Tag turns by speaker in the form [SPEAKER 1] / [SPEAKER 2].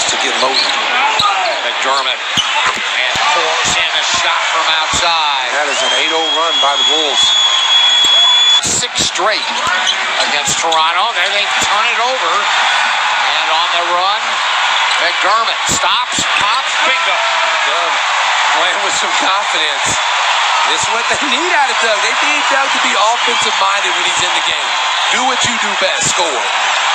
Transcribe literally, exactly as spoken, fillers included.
[SPEAKER 1] to get loaded.
[SPEAKER 2] McDermott and pours in a shot from outside.
[SPEAKER 1] That is an eight oh run by the Bulls.
[SPEAKER 2] Six straight against Toronto. There they turn it over. And on the run, McDermott stops, pops, bingo.
[SPEAKER 1] McDermott playing with some confidence. This is what they need out of Doug. They need Doug to be offensive-minded when he's in the game. Do what you do best, score.